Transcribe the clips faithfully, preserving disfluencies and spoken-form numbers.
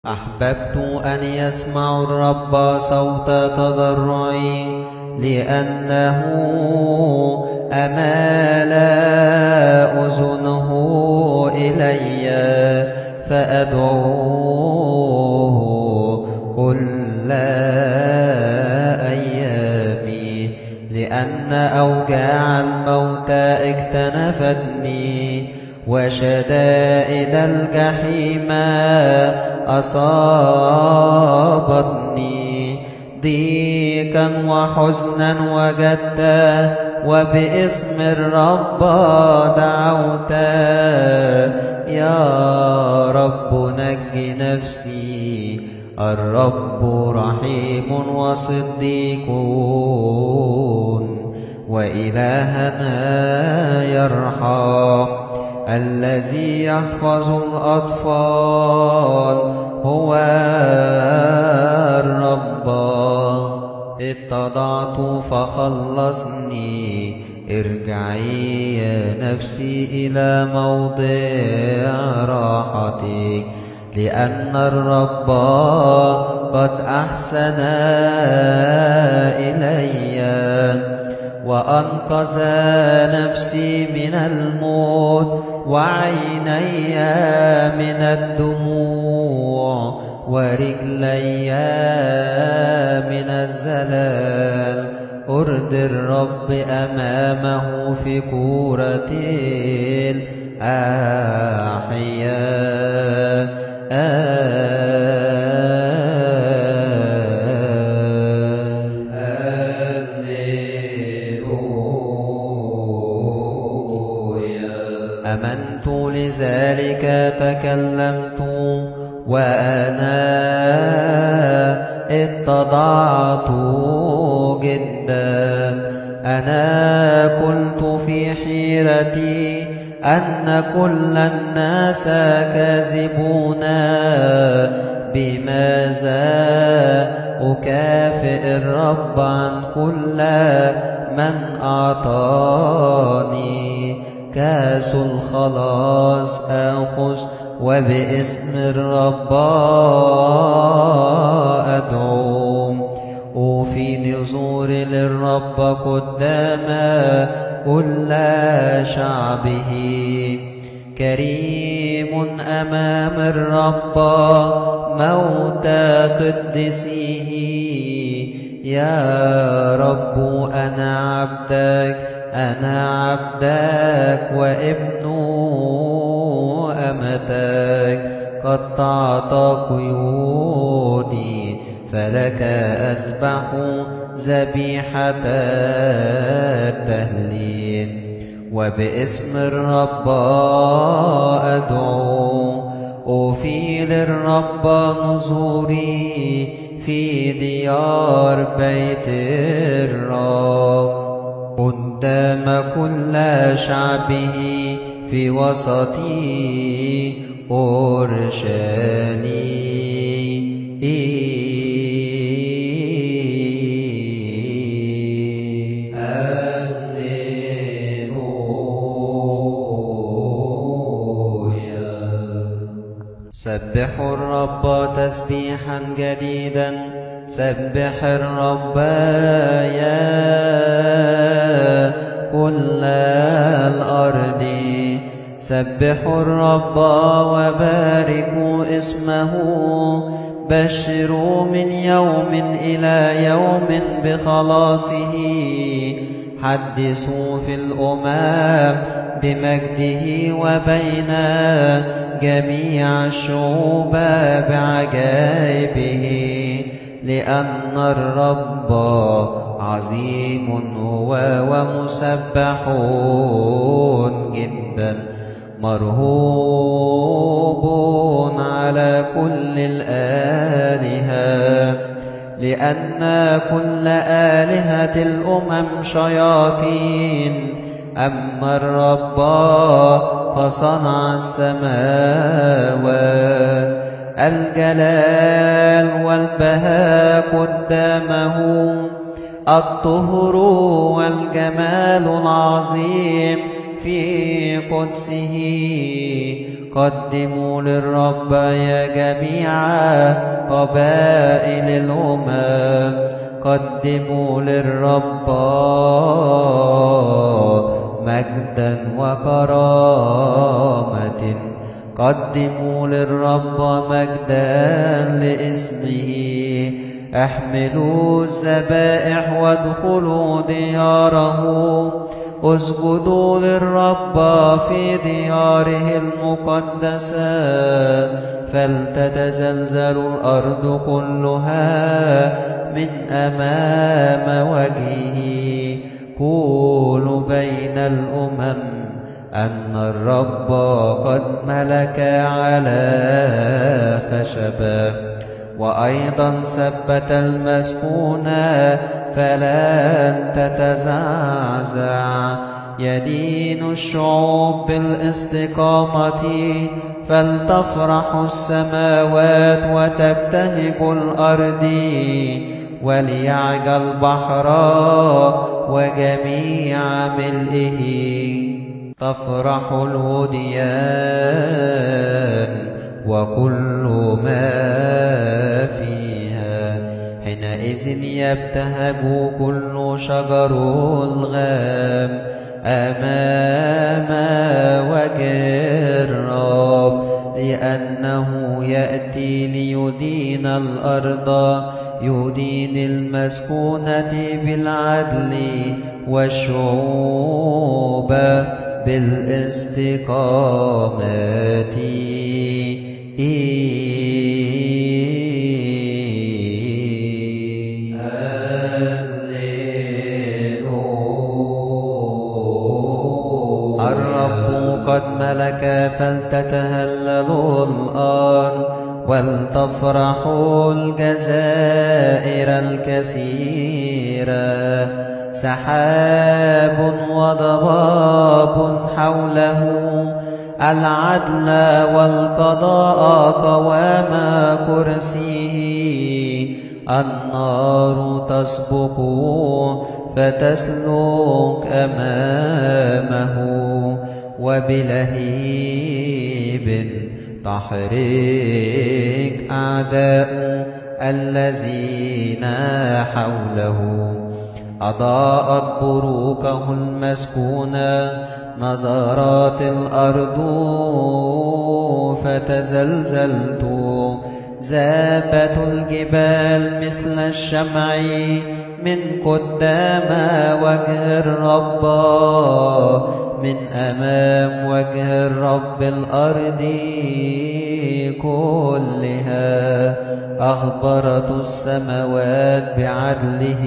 أحببت أن يسمع الرب صوت تضرعي، لأنه أمال أذنه إلي، فأدعوه كل أيامي. لأن أوجاع الموت اكتنفتني، وشدائد الجحيم أصابتني. ضيقا وحزنا وجدت، وباسم الرب دعوت. يا رب نج نفسي، الرب رحيم وصديق، وإلهنا يرحم. الذي يحفظ الأطفال هو الرب. اتضعت فخلصني، ارجعي يا نفسي إلى موضع راحتك. لأن الرب قد أحسن إلي، وأنقذ نفسي من الموت، وعيني من الدموع، ورجلي من الزلال. أرضي الرب أمامه في كورة الأحياء. آمنت لذلك تكلمت، وأنا اتضعت جدا. أنا قلت في حيرتي أن كل الناس كاذبون. بماذا أكافئ الرب عن كل من أعطاني؟ كاس الخلاص آخذ، وباسم الرب أدعو. أوفي نذوري للرب قدام كل شعبه. كريم أمام الرب موت قدسيه. يا رب أنا عبدك، أنا عبدك وابن أمتك. قطعت قيودي، فلك أذبح ذبيحة التهليل. وباسم الرب أدعو. أوفي للرب نذوري في ديار بيت الرب، قدام كل شعبه في وسط أورشليم. هللويا. سبحوا الرب تسبيحا جديدا، سبح الرب يا كل الأرض. سبحوا الرب وباركوا اسمه، بشروا من يوم إلى يوم بخلاصه. حدثوا في الأمم بمجده، وبين جميع الشعوب بعجائبه. لأن الرب عظيم هو ومسبح جدا، مرهوب على كل الآلهة. لأن كل آلهة الأمم شياطين، أما الرب فصنع السماوات. الجلال والبهاء قدامه، الطهر والجمال العظيم في قدسه. قدموا للرب يا جميع قبائل الأمم، قدموا للرب مجدا وكرامة، قدموا للرب مجدا لاسمه. احملوا الذبائح وادخلوا دياره، اسجدوا للرب في دياره المقدسة. فلتتزلزل الأرض كلها من أمام وجهه. قولوا بين الأمم أن الرب قد ملك على خشبة، وأيضا ثبت المسكون فلن تتزعزع. يدين الشعوب بالاستقامة، فلتفرح السماوات وتبتهج الأرض. وليعج البحر وجميع ملئه، تفرح الوديان وكل ما فيها. حينئذ يبتهج كل شجر الغام أمام وجه الرب، لأنه يأتي ليدين الأرض، يدين المسكونة بالعدل والشعوب بالاستقامة. الرب قد ملك، فلتتهلل الأرض ولتفرح الجزائر الكثيرة. سحاب وضباب حوله، العدل والقضاء قوام كرسيه. النار تسبق فتسلك أمامه، وبلهيب تحرق أعداء الذين حوله. أضاءت بروقه المسكونة، نظرات الأرض فتزلزلت. ذابت الجبال مثل الشمع من قدام وجه الرب، من أمام وجه الرب الأرض كلها. أخبرت السماوات بعدله،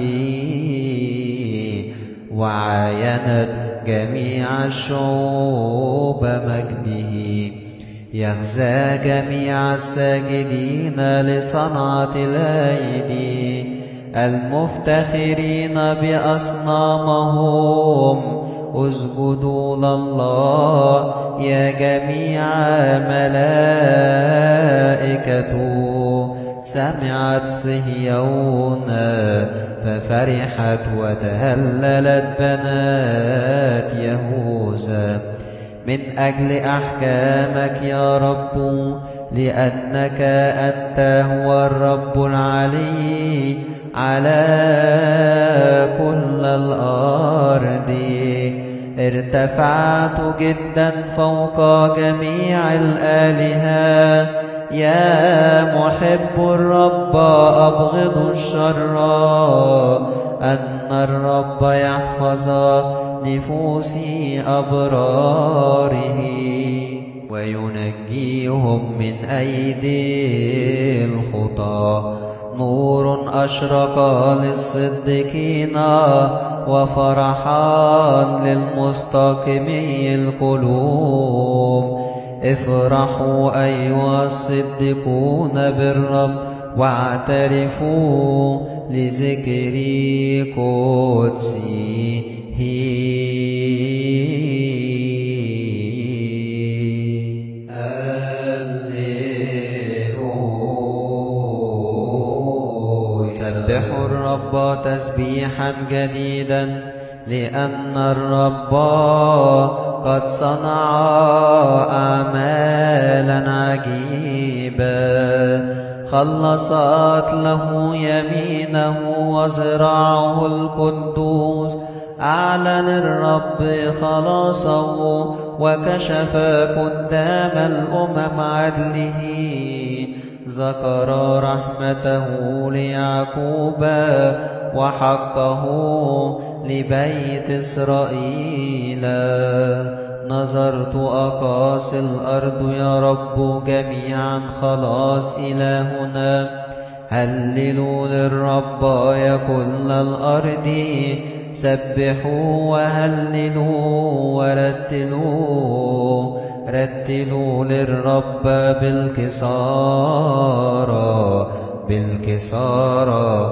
وعاينت جميع الشعوب مجده. يغزى جميع الساجدين لصنعة الأيدي، المفتخرين بأصنامهم. اسجدوا لله يا جميع ملائكته. سمعت صهيون ففرحت، وتهللت بنات يهوذا من أجل أحكامك يا رب، لأنك أنت هو الرب العلي على كل الأرض. ارتفعت جدا فوق جميع الآلهة. يا محب الرب أبغض الشر، أن الرب يحفظ نفوس أبراره، وينجيهم من أيدي الخطى. نور أشرق للصديقين، وفرحا للمستقيمي القلوب. افرحوا أيها الصديقون بالرب، واعترفوا لذكر قدسه. سبحوا الرب تسبيحا جديدا، لأن الرب قد صنع أعمالا عجيبة. خلصت له يمينه وذراعه القدوس. أعلن الرب خلاصه وكشف قدام الأمم عدله. ذكر رحمته ليعقوب وحقه لبيت إسرائيل. نظرت أقاصي الأرض يا رب جميعا خلاص إلهنا. هللوا للرب يا كل الأرض. سبحوا وهللوا ورتلوا. رتلوا للرب بالكسار بالكسار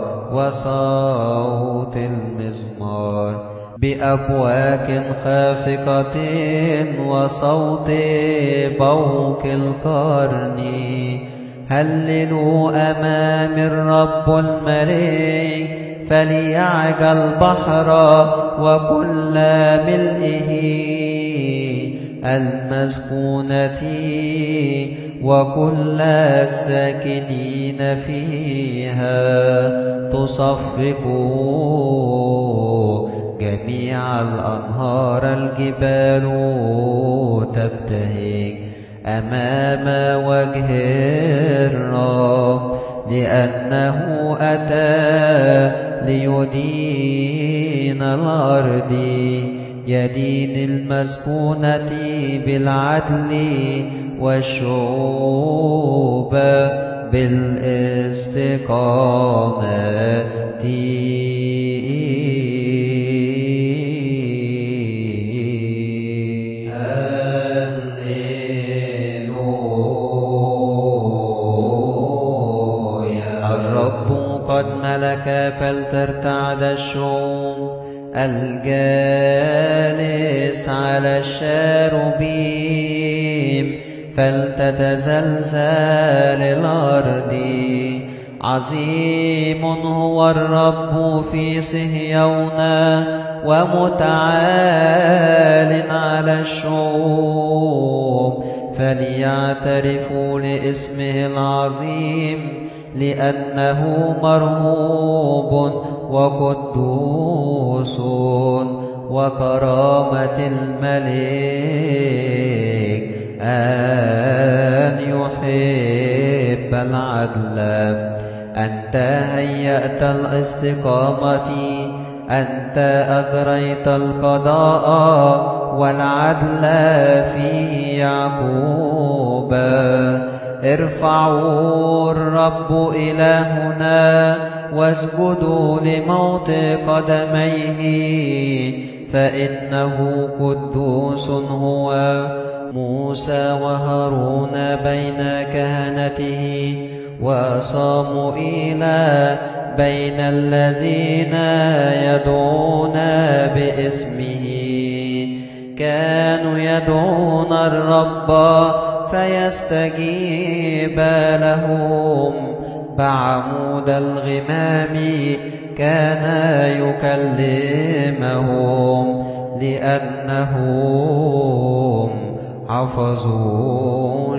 وصوت المزمار. بأبواك خافقة وصوت بوق القرن. هللوا أمام الرب الملك. فليعج البحر وكل ملئه. المسكونة وكل الساكنين فيها. تصفق جميع الأنهار. الجبال تبتهج أمام وجه الرب. لأنه أتى ليدين الأرض. يدين المسكونة بالعدل والشعوب بالاستقامة. قد ملك فلترتعد الشعوب. الجالس على الشاروبيم فلتتزلزل الأرض. عظيم هو الرب في صهيون ومتعال على الشعوب. فليعترفوا لاسمه العظيم. لأنه مرهوب وقدوس. وكرامة الملك أن يحب العدل. أنت هيأت الاستقامة. أنت أجريت القضاء والعدل في يعقوب. ارفعوا الرب إلهنا واسجدوا لموت قدميه. فإنه قدوس هو. موسى وهارون بين كهنته وصموئيل بين الذين يدعون باسمه. كانوا يدعون الرب فيستجيب لهم. بعمود الغمام كان يكلمهم. لأنهم حفظوا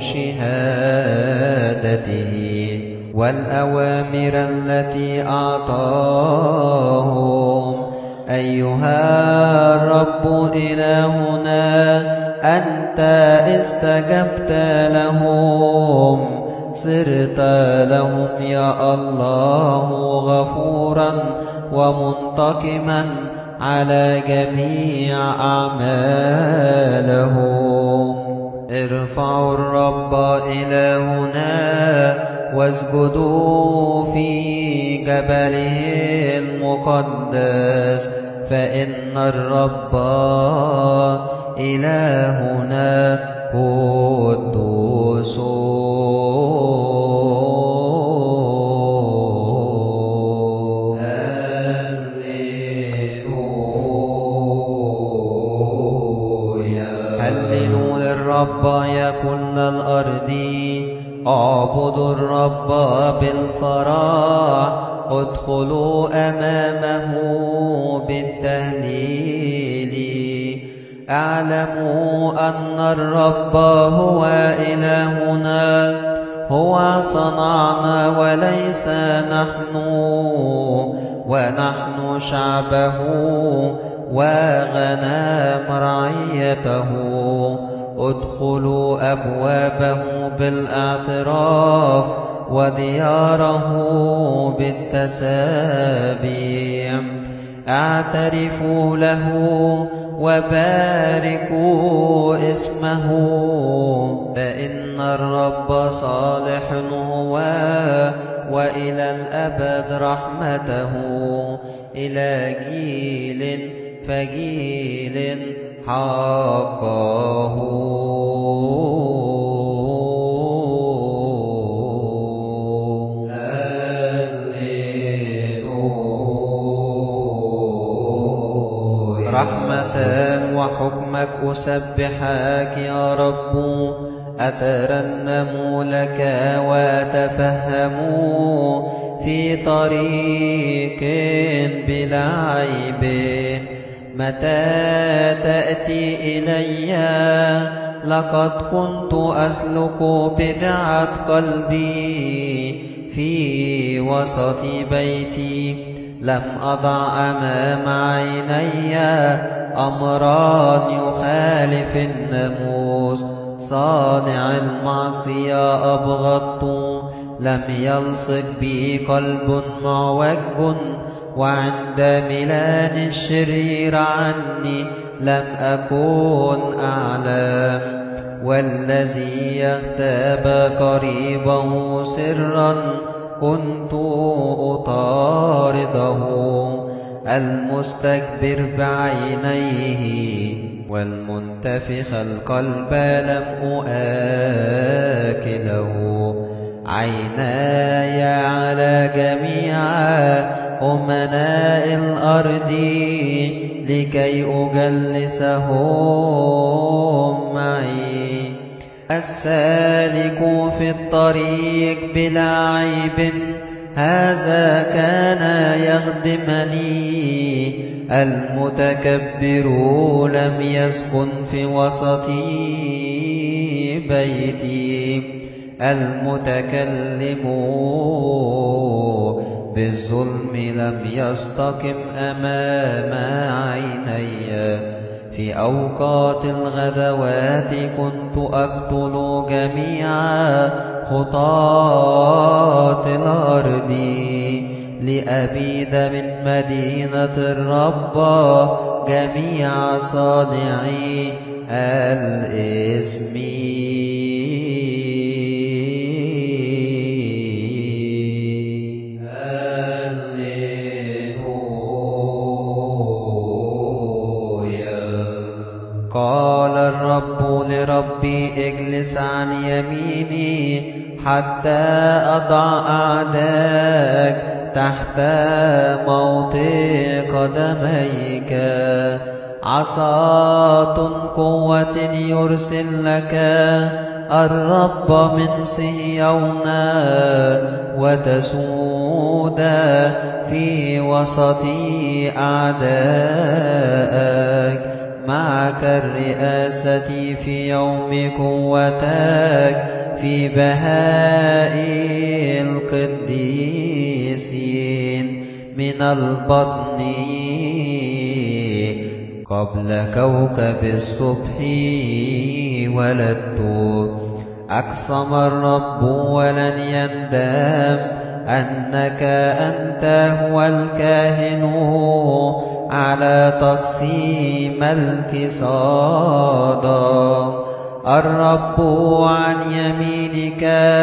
شهادته والأوامر التي أعطاهم. أيها الرب إلهنا أنت استجبت لهم. صرت لهم يا الله غفورا ومنتقما على جميع أعمالهم. ارفعوا الرب إلهنا واسجدوا في جبله المقدس. فإن الرب إلهنا قدوس. هللوا للرب يا كل الأرض. اعبدوا الرب بالفرح. ادخلوا أمامه بالتهليل. اعلموا أن الرب هو إلهنا، هو صنعنا وليس نحن، ونحن شعبه وغنم رعيته. ادخلوا أبوابه بالاعتراف ودياره بالتسابيح. اعترفوا له وباركوا اسمه، فإن الرب صالح هو، وإلى الأبد رحمته، إلى جيل فجيل حقه. رحمة وحكمك أسبحك يا رب، أترنم لك وأتفهم في طريق بلا عيب. متى تأتي إلي لقد كنت أسلك بدعة قلبي في وسط بيتي. لم أضع أمام عيني أمرا يخالف الناموس. صانع المعصية أبغضت، لم يلصق بي قلب معوج. وعند ميلان الشرير عني لم أكن أعلم. والذي يغتاب قريبه سرا كنت أطارده. المستكبر بعينيه والمنتفخ القلب لم أآكله. عيناي على جميع أمناء الأرض لكي أجلسهم معي. السالك في الطريق بلا عيب هذا كان يخدمني. المتكبر لم يسكن في وسط بيتي. المتكلم بالظلم لم يستقم أمام عيني. في أوقات الغدوات كنت أقتل جميع خطاة الأرض لأبيد من مدينة الرب جميع صانعي الإثم. قال الرب لربي اجلس عن يميني حتى أضع أعداءك تحت موطئ قدميك. عصاة قوة يرسل لك الرب من صهيون وتسود في وسط أعدائك. معك الرئاسة في يوم قوتك في بهاء القديسين من البطن قبل كوكب الصبح ولدت. أقسم الرب ولن يندم أنك أنت هو الكاهن على تقسيم الكسادة. الرب عن يمينك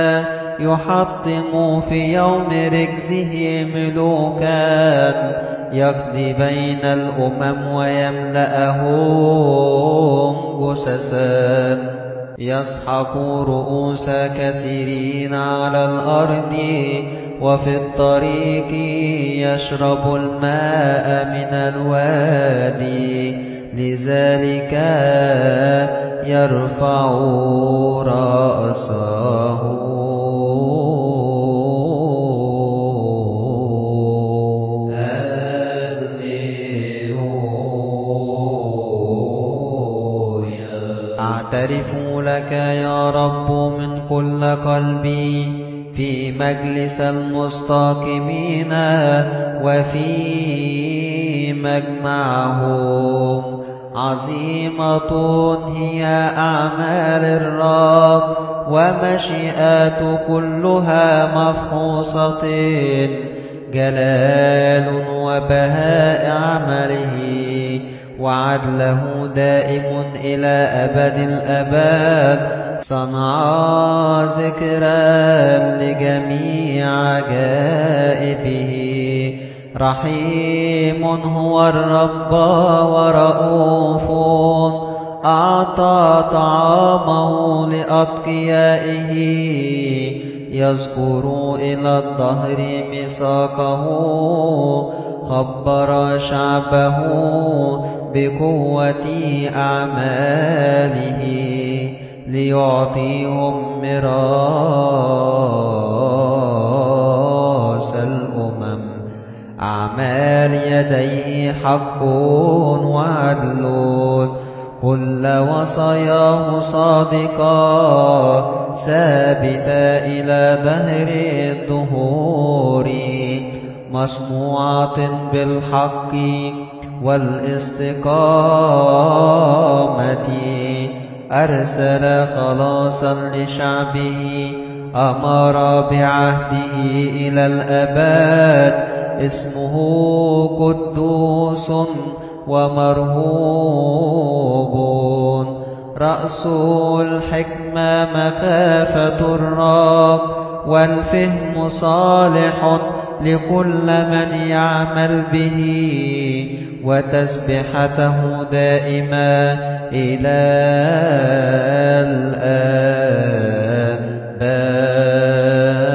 يحطم في يوم ركزه ملوكا. يقضي بين الأمم ويملأهم جثثا. يسحق رؤوس كثيرين على الأرض وفي الطريق يشرب الماء من الوادي. لذلك يرفع رأسه. أعترف لك يا رب من كل قلبي في مجلس المستقيمين وفي مجمعهم. عظيمة هي أعمال الرب ومشيئات كلها مفحوصة، جلال وبهاء عمله وعدله دائم إلى أبد الأبد. صنع ذكرا لجميع عجائبه. رحيم هو الرب ورؤوف، أعطى طعامه لأتقيائه. يذكر إلى الدهر ميثاقه، خبر شعبه بقوة أعماله ليعطيهم ميراث الأمم. أعمال يديه حق وعدل، كل وصاياه صادقة ثابتة إلى دهر الدهور. مصنوعة بالحق والاستقامة، أرسل خلاصا لشعبه، أمر بعهده إلى الأبد. اسمه قدوس ومرهوب. رأس الحكمة مخافة الرب، والفهم صالح لكل من يعمل به، وتسبحته دائما إلى الآباد.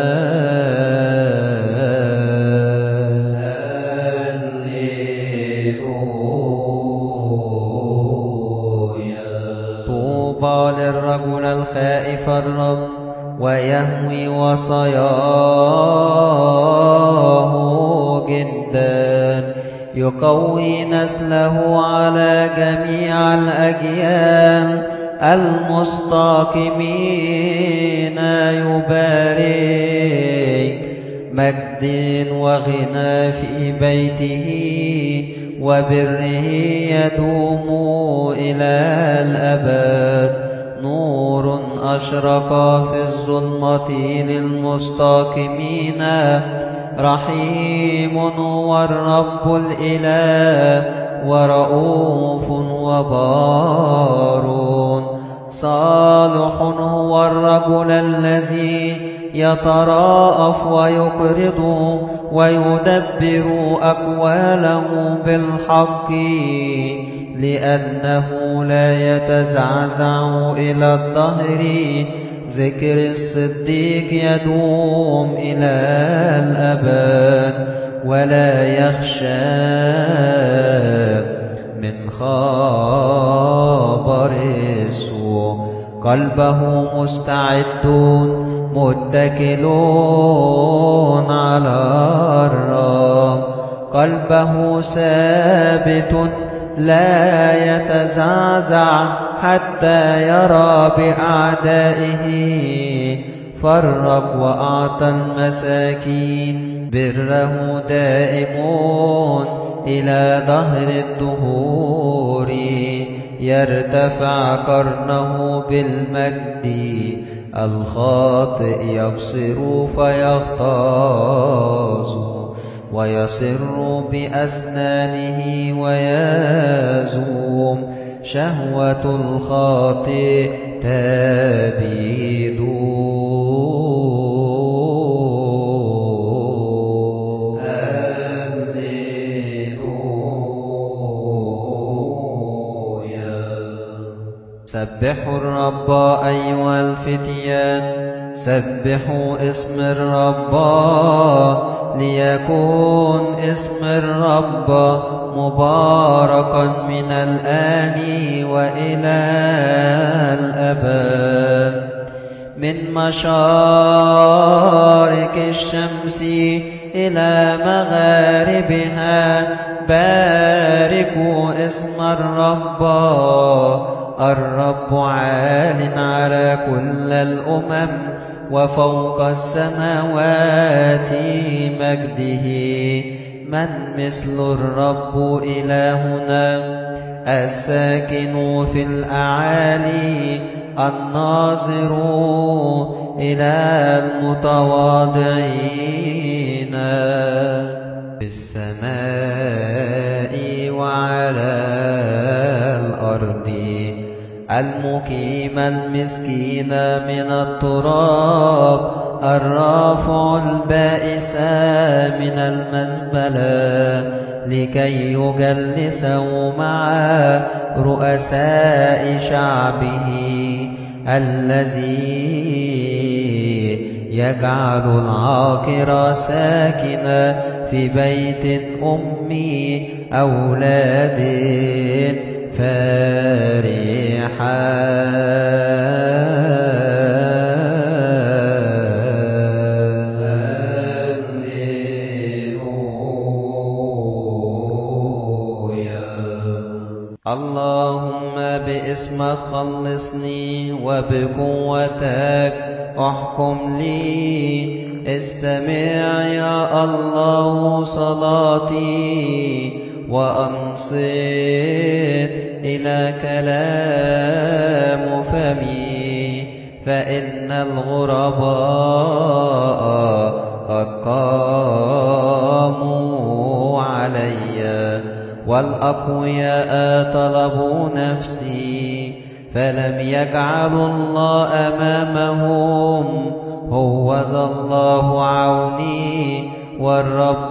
طوبى للرجل الخائف الرب ويهوي وصاياه جدا، يقوي نسله على جميع الأجيال. المستقيمين يبارك، مجد وغنى في بيته، وبره يدوم إلى الأبد. نور أشرق في الظلمة للمستقيمين. رحيم هو الرب الإله، ورؤوف وبار. صالح هو الرجل الذي يتراءف ويقرض ويدبر أقواله بالحق، لأنه لا يتزعزع إلى الدهر. ذكر الصديق يدوم إلى الأبد، ولا يخشى من خبر السوء. قلبه مستعد متكلون على الرب، قلبه ثابت لا يتزعزع حتى يرى بأعدائه. فرق وأعطى المساكين، بره دائم إلى دهر الدهور. يرتفع قرنه بالمجد، الخاطئ يبصر فيغتاظ، ويصر بأسنانه ويزوم. شهوة الخاطئ تبيد. سبحوا الرب أيها الفتيان، سبحوا اسم الرب، ليكون اسم الرب مباركا من الآن وإلى الأبد. من مشارق الشمس إلى مغاربها باركوا اسم الرب. الرب عال على كل الأمم وفوق السماوات مجده. من مثل الرب إلهنا الساكن في الأعالي الناظر إلى المتواضعين في السماء وعلى الأرض، المقيم المسكين من التراب، الرافع البائس من المزبلة لكي يجلسه مع رؤساء شعبه، الذي يجعل العاقر ساكنا في بيت أم أولاد فرحا. اللهم باسمك خلصني وبقوتك احكم لي. استمع يا الله صلاتي وأنصت إلى كلام فمي، فإن الغرباء قد قاموا علي والأقوياء طلبوا نفسي، فلم يجعلوا الله أمامهم. هوذا الله عوني والرب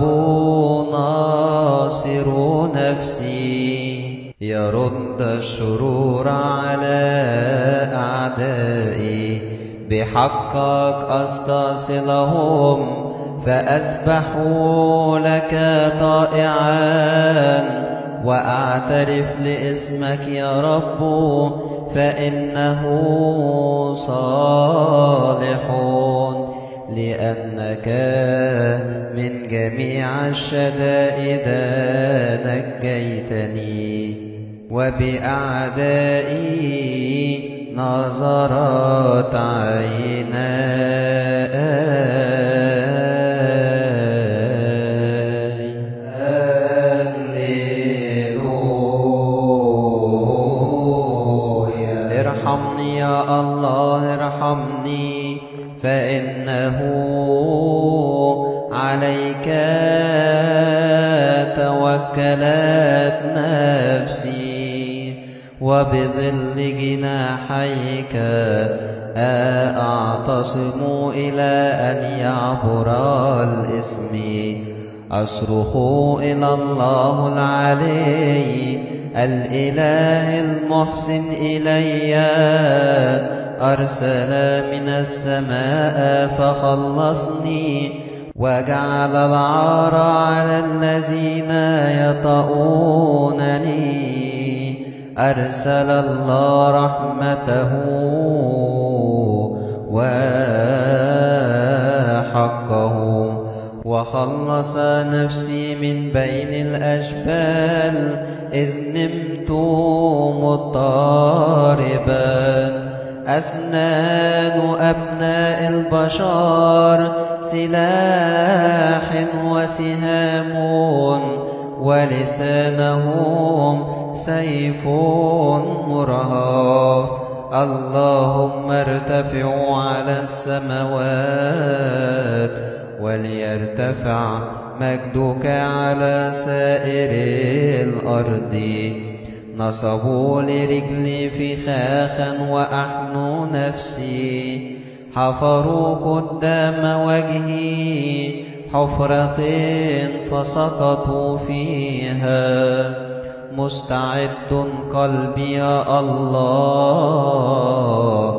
ناصر نفسي. يرد الشرور على أعدائي، بحقك أستصلهم، فأسبحوا لك طائعا وأعترف لاسمك يا رب، فإنه صالح، لأنك من جميع الشدائد نجيتني، وبأعدائي نظرت عيناي. ارحمني يا الله ارحمني، فإنه عليك توكلت نفسي، وبظل جناحيك أعتصم إلى أن يعبر الإثم. أصرخ إلى الله العلي الإله المحسن إلي، أرسل من السماء فخلصني، وجعل العار على الذين يطؤونني. أرسل الله رحمته وحقه، وخلص نفسي من بين الأجبال، إذ نمت مضطربا. أسنان أبناء البشر سلاح وسهام، ولسانهم سيف مرهف. اللهم ارتفعوا على السماوات، وليرتفع مجدك على سائر الأرض. نصبوا لرجلي فخاخا وأحنوا نفسي، حفروا قدام وجهي حفرة فسقطوا فيها. مستعد قلبي يا الله،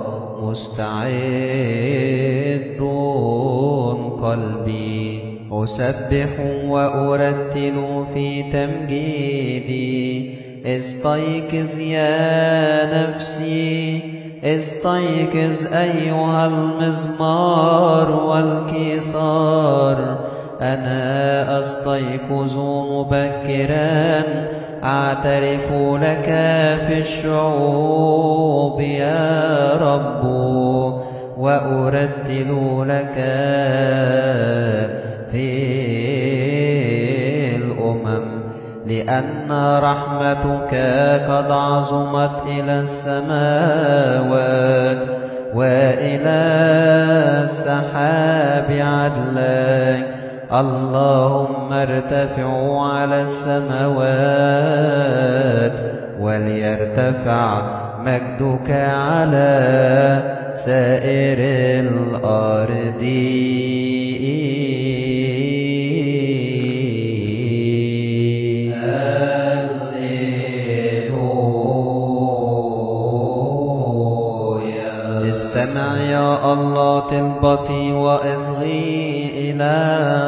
مستعد قلبي. أسبح وأرتل في تمجيدي. استيقظ يا نفسي، استيقظ أيها المزمار والكسار. أنا أستيقظ مبكرا أعترف لك في الشعوب يا رب، وأرتل لك في الأمم، لأن رحمتك قد عظمت إلى السماوات، وإلى السحاب عدلك. اللهم ارتفع على السماوات، وليرتفع مجدك على سائر الأرض. استمع يا الله طلبتي واصغي إلى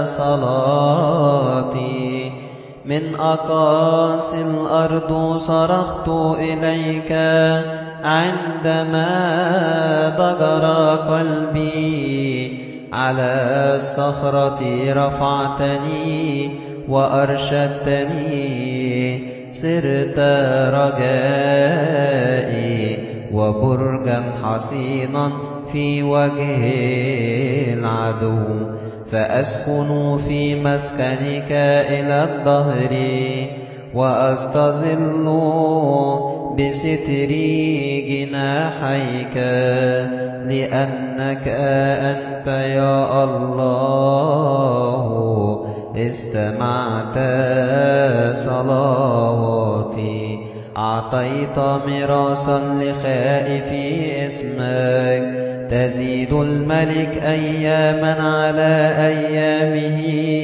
صلاتي. من أقاصي الأرض صرخت إليك عندما ضجر قلبي، على الصخرة رفعتني وأرشدتني، صرت رجائي وبرجا حصينا في وجه العدو. فأسكن في مسكنك إلى الدهر، وأستظل بستر جناحيك، لأنك أنت يا الله استمعت صلاتي. أعطيت ميراثا لخائفي اسمك، تزيد الملك أياما على أيامه،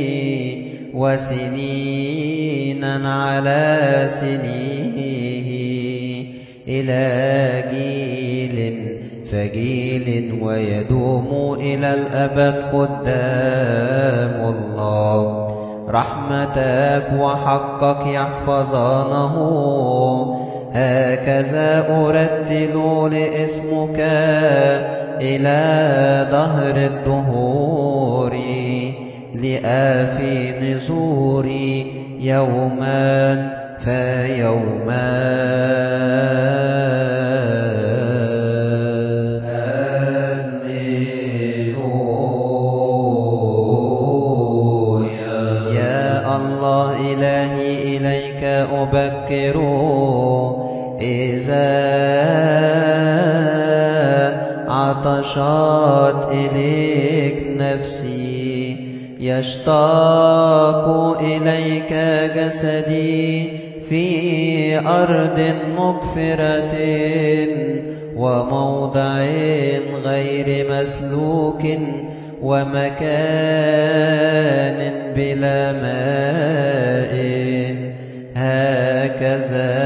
وسنينا على سنيه، إلى جيل فجيل، ويدوم إلى الأبد قدام الله. رحمتك وحقك يحفظانه، هكذا أرتل لاسمك إلى دهر الدهور، لآفي نزوري يوما فيوما. أبكر إذا عطشت إليك نفسي، يشتاق إليك جسدي في أرض مغفرة، وموضع غير مسلوك، ومكان بلا ماء. هكذا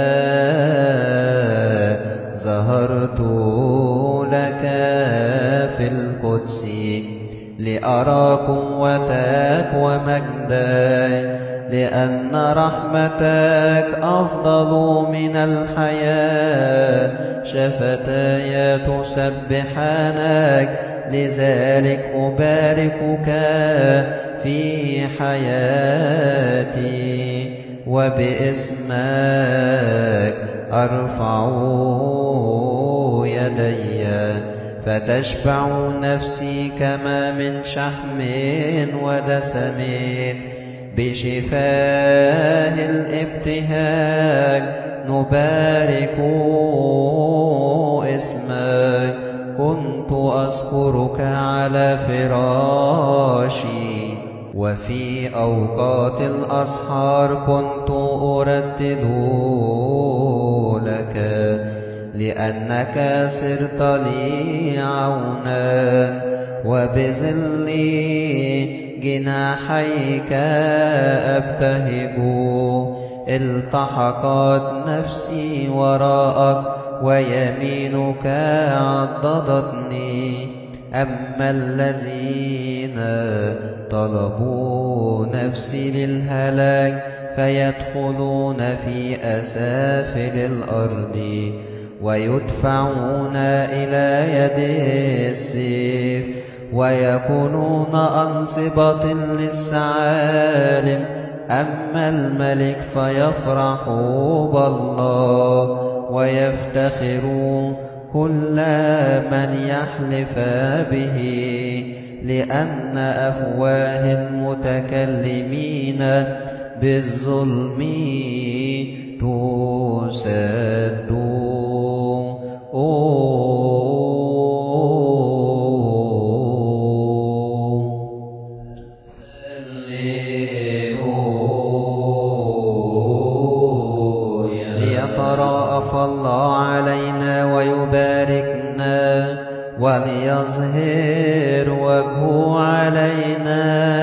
ظهرت لك في القدس، لأرى قوتك ومجدك، لأن رحمتك أفضل من الحياة. شفتاي تسبحانك، لذلك أباركك في حياتي، وباسمك أرفع يدي، فتشبع نفسي كما من شحم ودسم. بشفاه الابتهاج نبارك اسمك. كنت أذكرك على فراشي، وفي أوقات الأسحار كنت أرتل لك، لأنك صرت لي عونا، وبظل جناحيك أبتهج. التحقت نفسي وراءك، ويمينك عضدتني. أما الذين طلبوا نفسي للهلاك، فيدخلون في أسافل الأرض، ويدفعون إلى يد السيف، ويكونون أنصبة للثعالب، أما الملك فيفرح بالله ويفتخر كل من يحلف به، لأن أفواه المتكلمين بالظلم تسد. ليتراءف الله علينا ويباركنا وليظهر وجهه علينا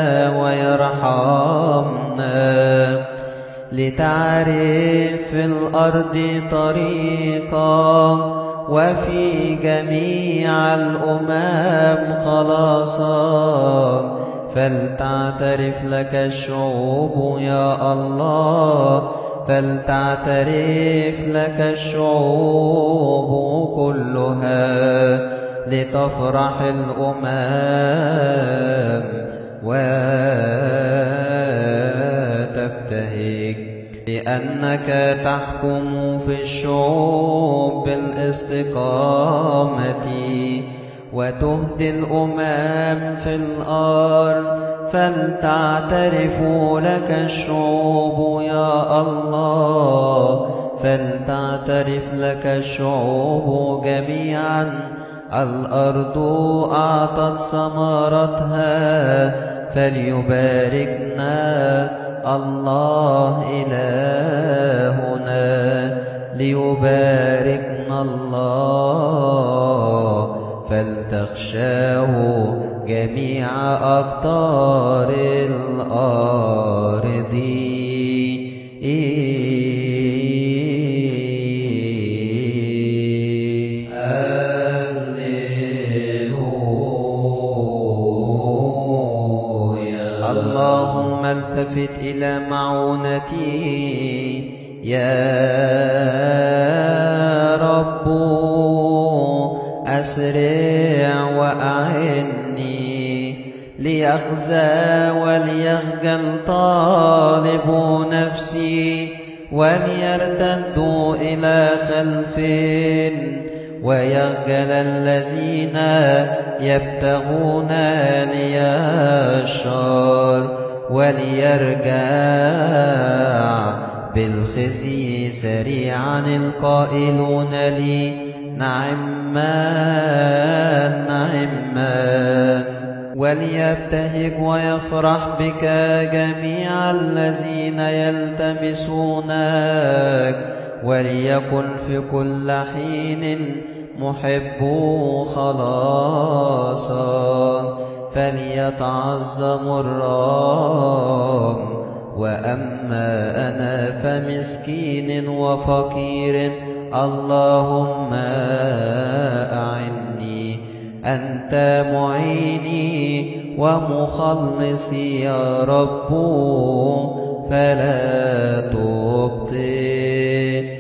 ويرحمنا، لتعرف في الأرض طريقا وفي جميع الأمم خلاصا، فلتعترف لك الشعوب يا الله، فلتعترف لك الشعوب كلها، لتفرح الأمم وتبتهج، لأنك تحكم في الشعوب بالاستقامة وتهدي الأمم في الأرض، فلتعترف لك الشعوب يا الله، فلتعترف لك الشعوب جميعا. الأرض أعطت ثمرتها، فليباركنا الله إلهنا، ليباركنا الله، فلتخشاه جميع أقطار الأرض. اللهم التفت إلى معونتي يا رب، أسرع وأعني، ليخزى وليخجل طالب نفسي، وليرتدوا إلى خلف، ويخجل الذين يبتغون لي الشر، وليرجع بالخزي سريعا القائلون لي نعمان نعمان. وليبتهج ويفرح بك جميع الذين يلتمسونك، وليكن في كل حين محب خلاصا، فليتعظم الرب. وأما أنا فمسكين وفقير، اللهم أعني، أنت معيني ومخلصي يا رب، فلا تبطئ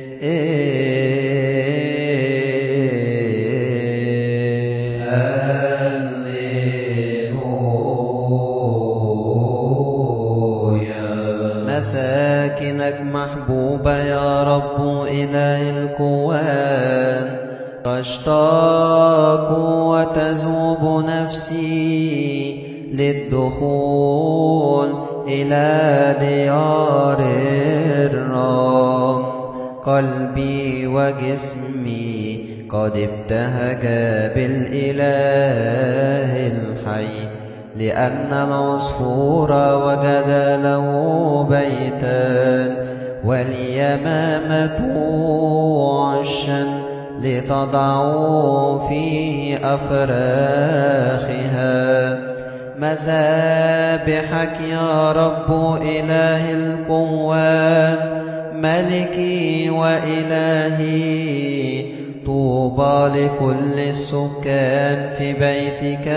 مساكنك محبوبة يا رب إله الكوان، تشتاق وتذوب نفسي للدخول إلى ديار الرب. قلبي وجسمي قد ابتهج بالإله الحي، لأن العصفور وجد له بيتا، واليمامة عشا لتضع فيه أفراخها. مذابحك يا رب إله القوات، ملكي وإلهي، طوبى لكل السكان في بيتك،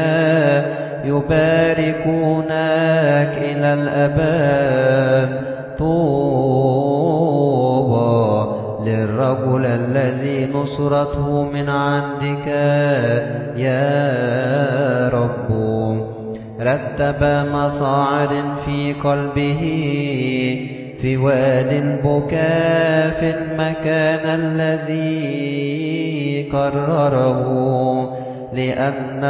يباركونك إلى الأبد. طوبى للرجل الذي نصرته من عندك يا رب. رتب مصاعد في قلبه في وادي البكاء في المكان الذي قرره، لأن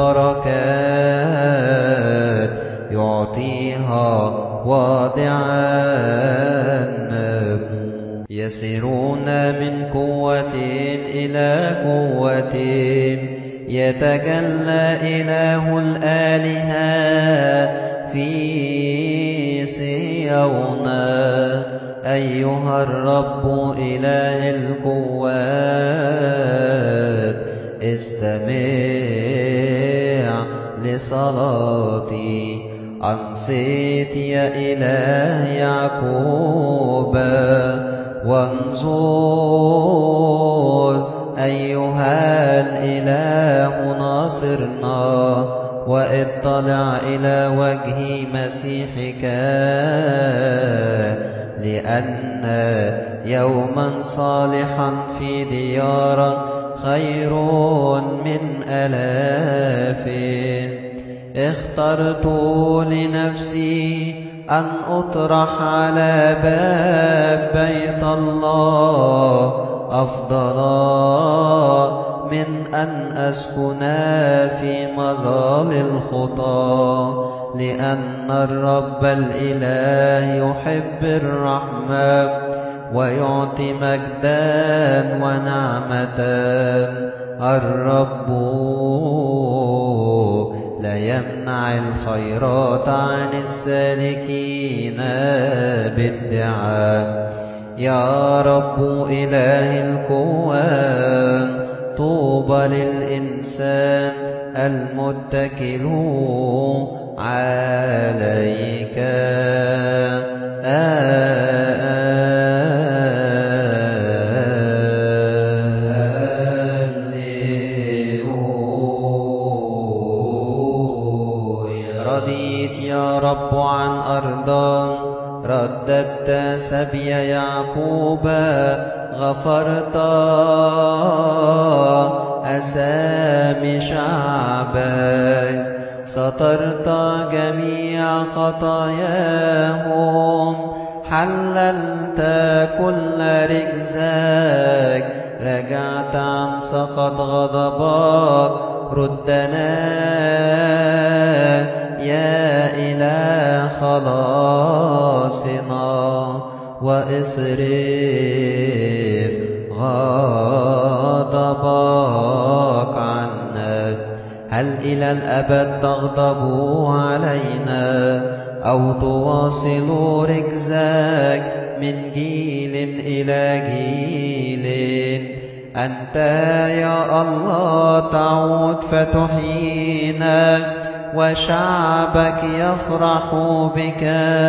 البركات يعطيها واضعا. يسيرون من قوة إلى قوة، يتجلى إله الآلهة في صهيون. أيها الرب إله القوات، استمع لصلاتي. أنصت يا إله يعقوب وانظر، أيها الإله ناصرنا، واطلع إلى وجه مسيحك، لأن يوما صالحا في ديار خير من آلاف. اخترت لنفسي أن أطرح على باب بيت الله أفضل من أن أسكن في مظال الخطى، لأن الرب الإله يحب الرحمة ويعطي مجدا ونعمة. الرب لا يمنع الخيرات عن السالكين بادعاء. يا رب إله القوة، طوبى للإنسان المتكل عليك. رضيت يا رب عن أرضا، رددت سبي يعقوب، غفرت أسامي شعبك، سترت جميع خطاياهم، حللت كل رجزك، رجعت عن سخط غضبك. ردنا يا إله خلاصنا، واصرف غضبك عنا. هل إلى الأبد تغضب علينا، أو تواصل رجزك من جيل إلى جيل؟ أنت يا الله تعود فتحيينا، وشعبك يفرح بك.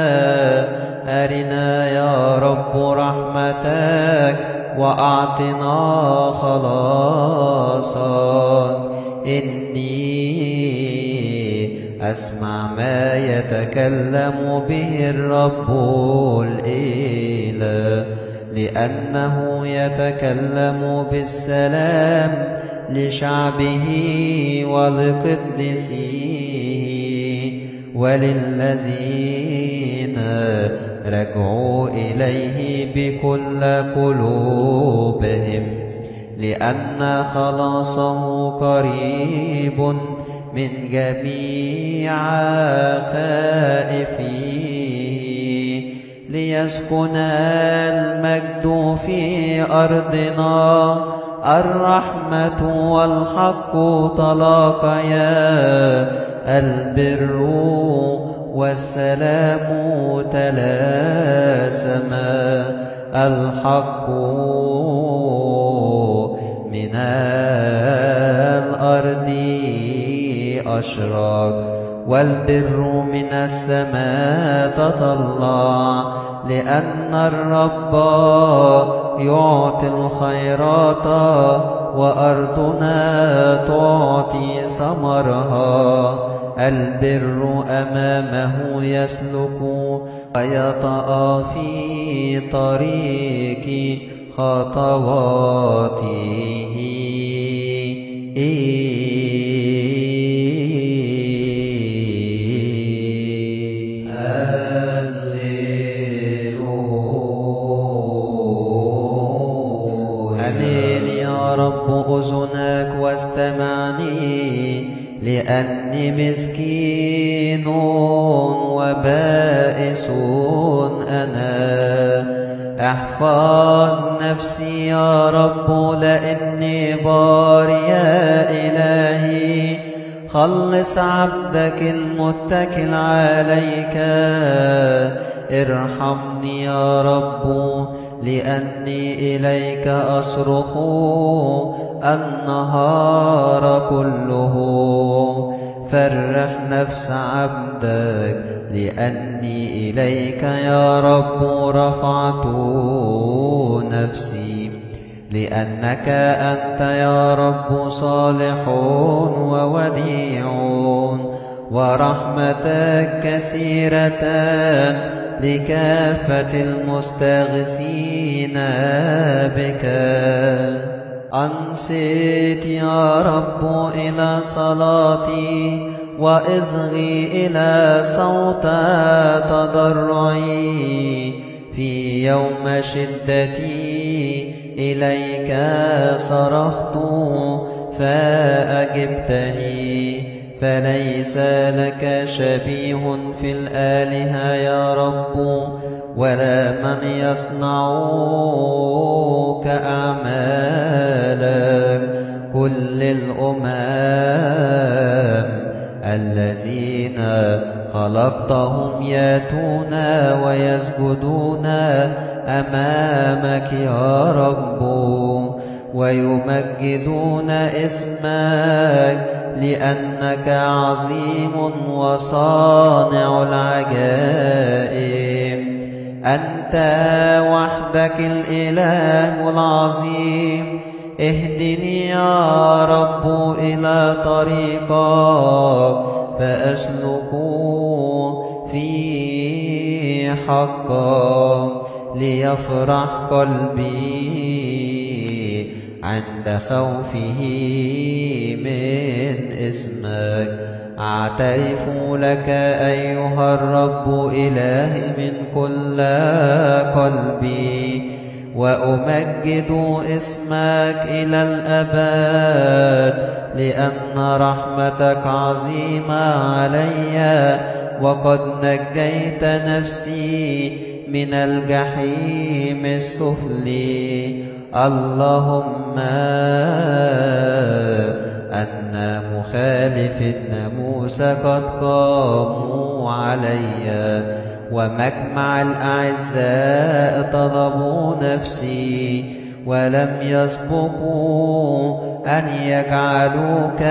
أرنا يا رب رحمتك، وأعطنا خلاصا. إني أسمع ما يتكلم به الرب الإله، لأنه يتكلم بالسلام لشعبه ولقدسيه، وللذين رجعوا إليه بكل قلوبهم، لأن خلاصه قريب من جميع خائفيه. ليسكن المجد في أرضنا، الرحمة والحق تلاقيا، البر والسلام تلاسما. الحق من الأرض أشرق، والبر من السماء تطلع، لأن الرب يعطي الخيرات، وأرضنا تعطي ثمرها. البر أمامه يسلك، ويطأ في طريق خطواته. فمك واستمعني، لأني مسكين وبائس أنا. احفظ نفسي يا رب لأني بار يا إلهي، خلص عبدك المتكل عليك. ارحمني يا رب لأني إليك أصرخ النهار كله. فرح نفس عبدك لأني إليك يا رب رفعت نفسي، لأنك أنت يا رب صالح ووديع، ورحمتك كثيرة لكافة المستغيثين بك. أنصت يا رب إلى صلاتي، وإصغي إلى صوت تضرعي. في يوم شدتي إليك صرخت فأجبتني، فليس لك شبيه في الآلهة يا رب، ولا من يصنع كأعمالك. كل الأمم الذين خلقتهم ياتون ويسجدون أمامك يا رب، ويمجدون اسمك، لأنك عظيم وصانع العجائب. أنت وحدك الإله العظيم. اهدني يا رب إلى طريقك، فأسلك في حقك. ليفرح قلبي عند خوفه من اسمك. أعترف لك أيها الرب إلهي من كل قلبي، وأمجد اسمك إلى الأبد، لأن رحمتك عظيمة علي، وقد نجيت نفسي من الجحيم السفلي. اللهم أن مخالف الناموس قد قاموا علي، ومجمع الأعزاء طلبوا نفسي، ولم يسبقوا أن يجعلوك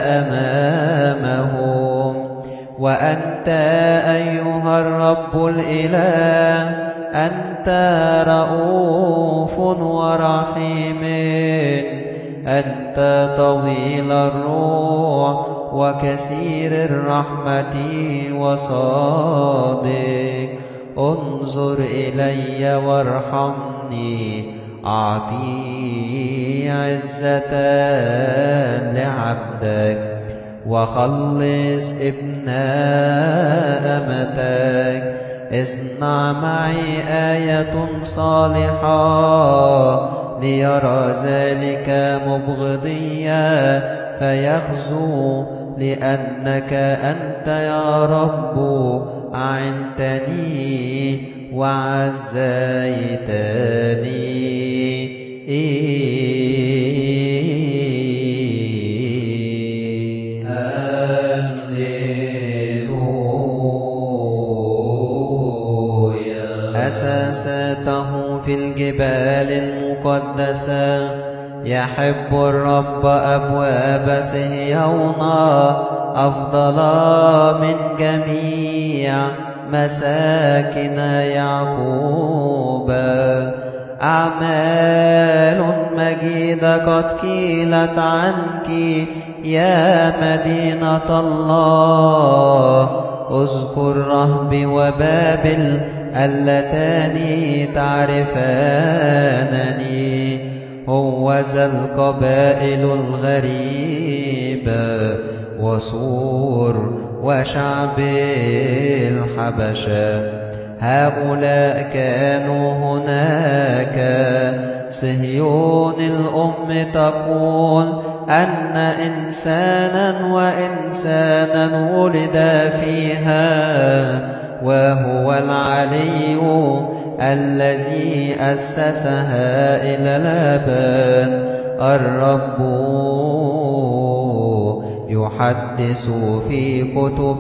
أمامهم. وأنت أيها الرب الإله، أنت رؤوف ورحيم، أنت طويل الروح وكثير الرحمة وصادق. انظر إلي وارحمني، أعطي عزة لعبدك، وخلص ابن أمتك. اصنع معي آية صالحة، ليرى ذلك مبغضيا فيخزو، لأنك أنت يا رب أعنتني وعزيتني. أساسته في الجبال المقدسة. يحب الرب أبواب صهيون أفضل من جميع مساكن يعقوب. أعمال مجيدة قد قيلت عنك يا مدينة الله. اذكر رهب وبابل اللتان تعرفانني. هوذا القبائل الغريبة وصور وشعب الحبشة، هؤلاء كانوا هناك. صهيون الأم تقول أن إنسانا وإنسانا ولد فيها، وهو العلي الذي أسسها إلى الأبد. الرب يحدث في كتب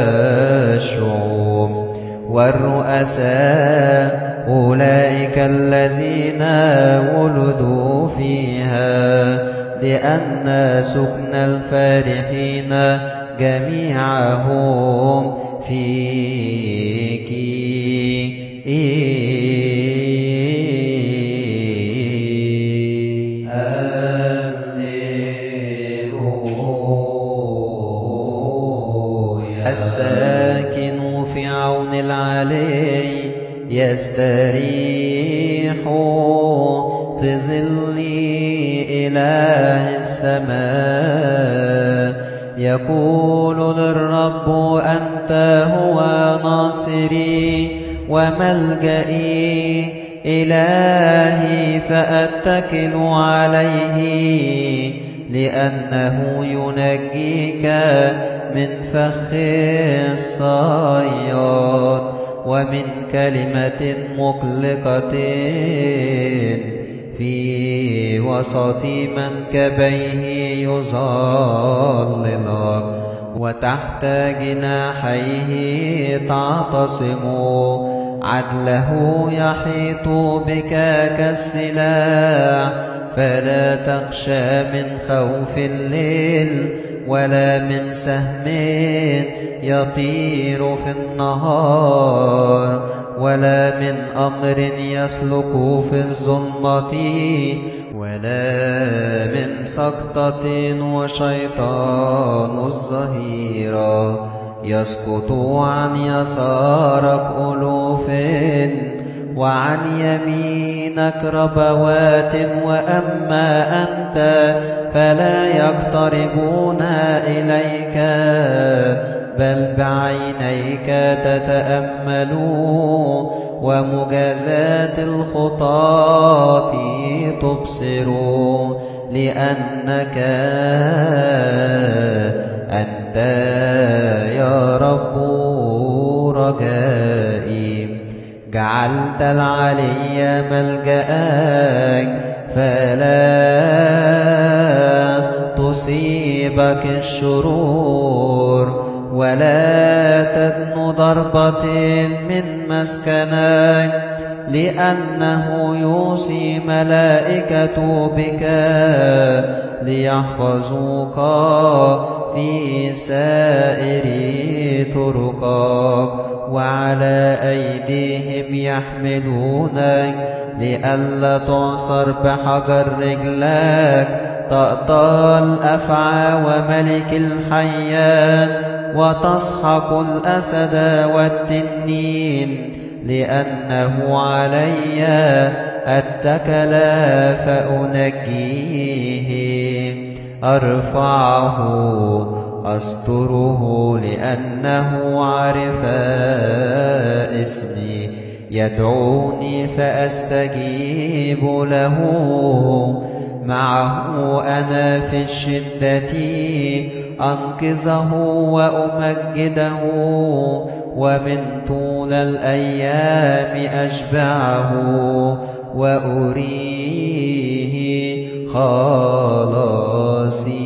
الشعوب والرؤساء أولئك الذين ولدوا فيها، لأن سكن الفارحين جميعهم فيك. الساكن في عون العلي يستريح في ظل إله السماء. يقول للرب أنت هو ناصري وملجئي، إلهي فأتكل عليه، لأنه ينجيك من فخ الصياد ومن كلمة مقلقة في وسط منكبيه يظللك، وتحت جناحيه تعتصم. عدله يحيط بك كالسلاح، فلا تخشى من خوف الليل ولا من سهم يطير في النهار، ولا من أمر يسلك في الظلمة، ولا من سقطة وشيطان الظهيرة يسقط عن يسارك ألوف وعن يمينك ربوات، وأما أنت فلا يقتربون إليك، بل بعينيك تتأمل ومجازات الخطاة تبصر، لأنك أنت يا رب رجائي. جعلت العلي ملجأك فلا تصيبك الشرور، ولا تدن ضربة من مسكنك، لأنه يوصي ملائكة بك ليحفظوك في سائر طرقك، وعلى أيديهم يحملونك لئلا تعصر بحجر رجلك. تأطى الأفعى وملك الحيات، وتسحق الأسد والتنين، لأنه علي اتكل فأنجيه. أرفعه أستره لأنه عرف اسمي، يدعوني فأستجيب له. معه أنا في الشدة أنقذه وأمجده، ومن طول الأيام أشبعه وأريه خلاصي.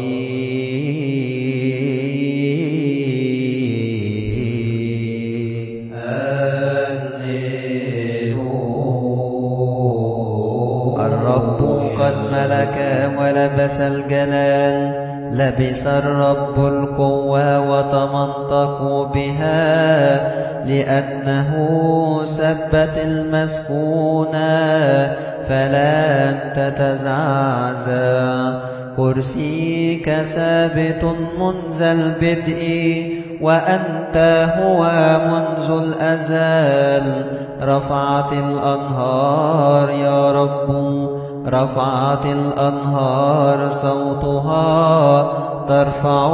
الرب قد ملك ولبس الجلال، لبس الرب القوة وتمنطقوا بها، لأنه ثبت المسكونة فلا تتزعزع. كرسيك ثابت منذ البدء، وأنت هو منذ الأزل. رفعت الأنهار يا رب، رفعت الأنهار صوتها، ترفع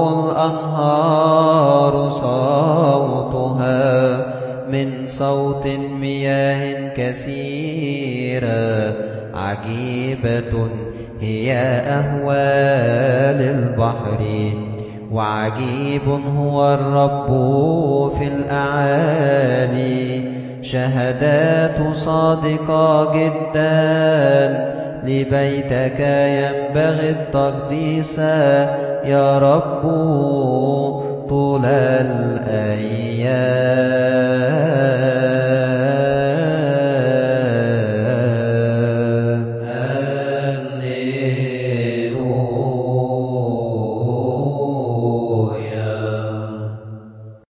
الأنهار صوتها من صوت مياه كثيرة. عجيبة هي أهوال البحر. وعجيب هو الرب في الأعالي، شهادات صادقة جدا، لبيتك ينبغي التقديس يا رب طول الأيام.